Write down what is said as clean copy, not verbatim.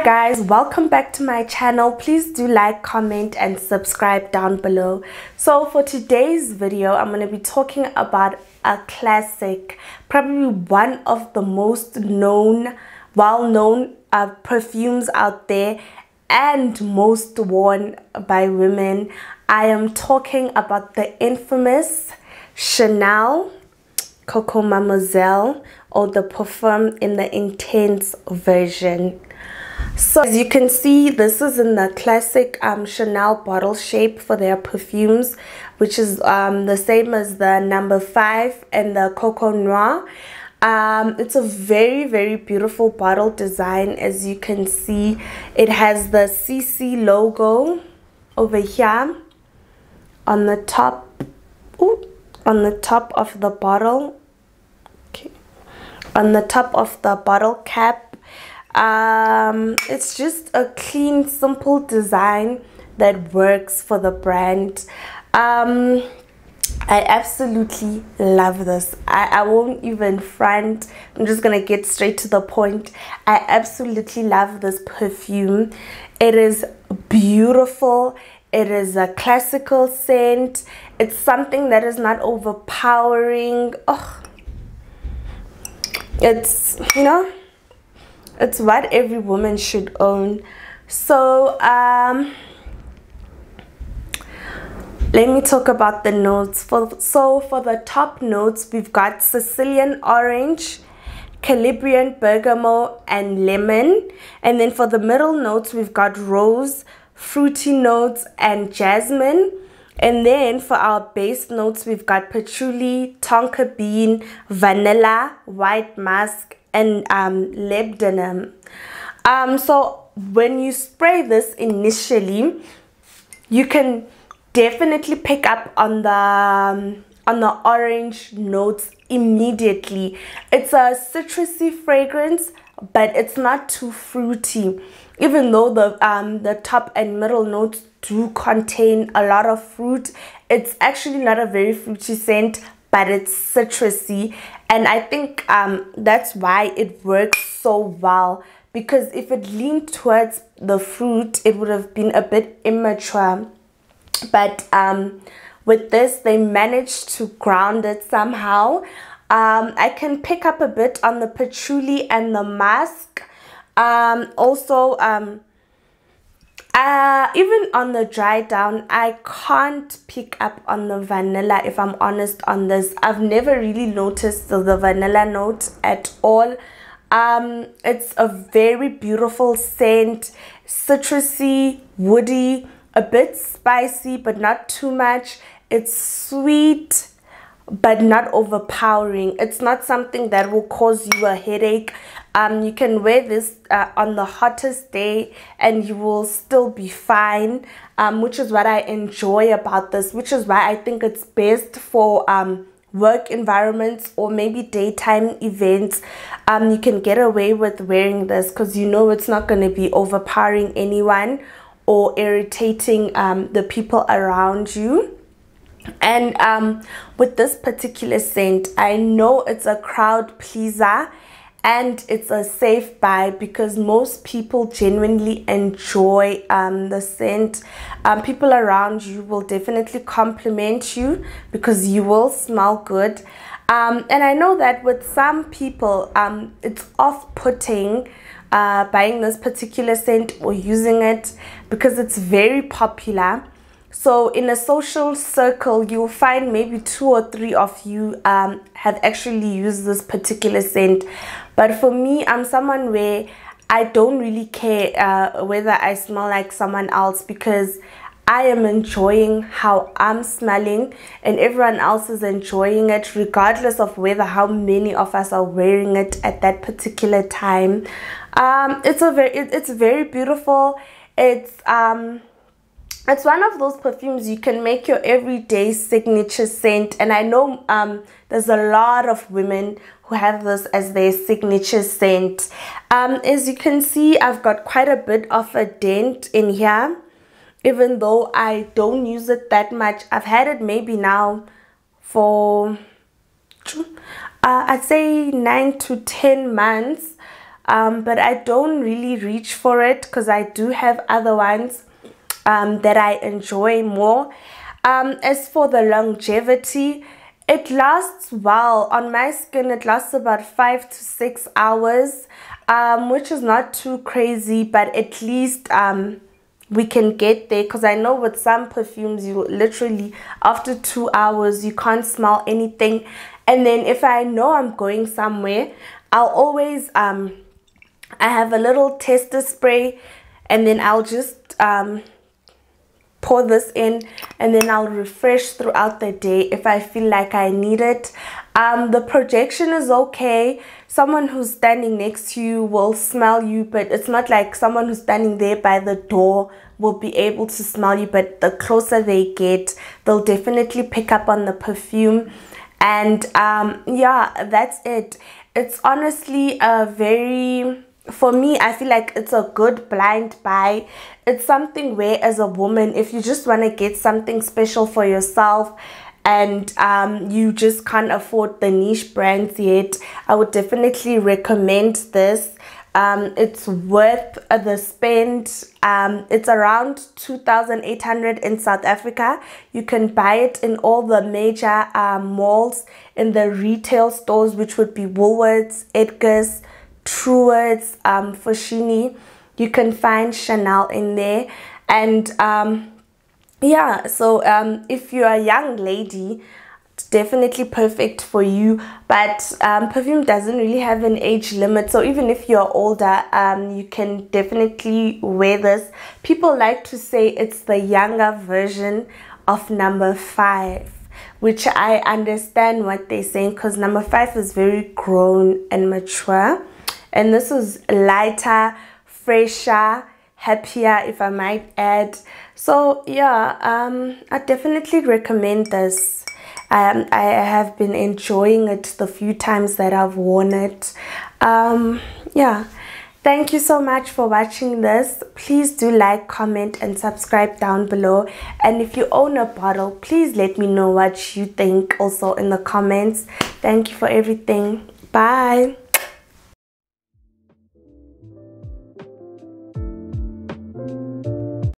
Guys, welcome back to my channel. Please do like, comment and subscribe down below. So for today's video, I'm going to be talking about a classic, probably one of the most well-known perfumes out there and most worn by women. I am talking about the infamous Chanel Coco Mademoiselle, or the perfume in the intense version. So as you can see, this is in the classic Chanel bottle shape for their perfumes, which is the same as the number 5 and the Coco Noir. It's a very beautiful bottle design. As you can see, it has the CC logo over here on the top. On the top of the bottle. Okay, on the top of the bottle cap. It's just a clean, simple design that works for the brand. I absolutely love this. I won't even front. I'm just gonna get straight to the point. I absolutely love this perfume. It is beautiful. It is a classical scent. It's something that is not overpowering. Oh, it's, you know, it's what every woman should own. So let me talk about the notes. So for the top notes, we've got Sicilian orange, Calabrian bergamot and lemon. And then for the middle notes, we've got rose, fruity notes and jasmine. And then for our base notes, we've got patchouli, tonka bean, vanilla, white musk and labdanum. So when you spray this initially, you can definitely pick up on the orange notes immediately. It's a citrusy fragrance, but it's not too fruity, even though the top and middle notes do contain a lot of fruit. It's actually not a very fruity scent, but it's citrusy, and I think that's why it works so well, because if it leaned towards the fruit, it would have been a bit immature. But with this, they managed to ground it somehow. I can pick up a bit on the patchouli and the musk. Also, even on the dry down, I can't pick up on the vanilla, if I'm honest on this. I've never really noticed the vanilla note at all. It's a very beautiful scent, citrusy, woody, a bit spicy but not too much. It's sweet but not overpowering. It's not something that will cause you a headache. You can wear this on the hottest day and you will still be fine, which is what I enjoy about this, which is why I think it's best for work environments or maybe daytime events. You can get away with wearing this because you know it's not going to be overpowering anyone or irritating the people around you. And with this particular scent, I know it's a crowd pleaser and it's a safe buy because most people genuinely enjoy the scent. People around you will definitely compliment you because you will smell good. And I know that with some people, it's off-putting buying this particular scent or using it because it's very popular. So in a social circle, you'll find maybe 2 or 3 of you have actually used this particular scent. But for me, I'm someone where I don't really care whether I smell like someone else, because I am enjoying how I'm smelling and everyone else is enjoying it, regardless of whether how many of us are wearing it at that particular time. It's very beautiful. It's one of those perfumes you can make your everyday signature scent, and I know there's a lot of women who have this as their signature scent. As you can see, I've got quite a bit of a dent in here, even though I don't use it that much. I've had it maybe now for I'd say 9 to 10 months. but I don't really reach for it because I do have other ones that I enjoy more. As for the longevity, it lasts well on my skin. It lasts about 5 to 6 hours, which is not too crazy, but at least we can get there, because I know with some perfumes you literally after 2 hours you can't smell anything. And then if I know I'm going somewhere, I'll always I have a little tester spray, and then I'll just pour this in, and then I'll refresh throughout the day if I feel like I need it. The projection is okay. Someone who's standing next to you will smell you, but it's not like someone who's standing there by the door will be able to smell you. But the closer they get, they'll definitely pick up on the perfume. And yeah, that's it. It's honestly a very, for me, I feel like it's a good blind buy. It's something where, as a woman, if you just want to get something special for yourself and you just can't afford the niche brands yet, I would definitely recommend this. It's worth the spend. It's around 2,800 in South Africa. You can buy it in all the major malls, in the retail stores, which would be Woolworths, Edgar's, Truworths, Foschini. You can find Chanel in there. And yeah, so if you're a young lady, it's definitely perfect for you. But perfume doesn't really have an age limit, so even if you're older, you can definitely wear this. People like to say it's the younger version of number 5, which I understand what they're saying, because number 5 is very grown and mature, and this is lighter, fresher, happier, if I might add. So yeah, I definitely recommend this. I have been enjoying it the few times that I've worn it. Yeah, thank you so much for watching this. Please do like, comment, and subscribe down below. And if you own a bottle, please let me know what you think also in the comments. Thank you for everything. Bye.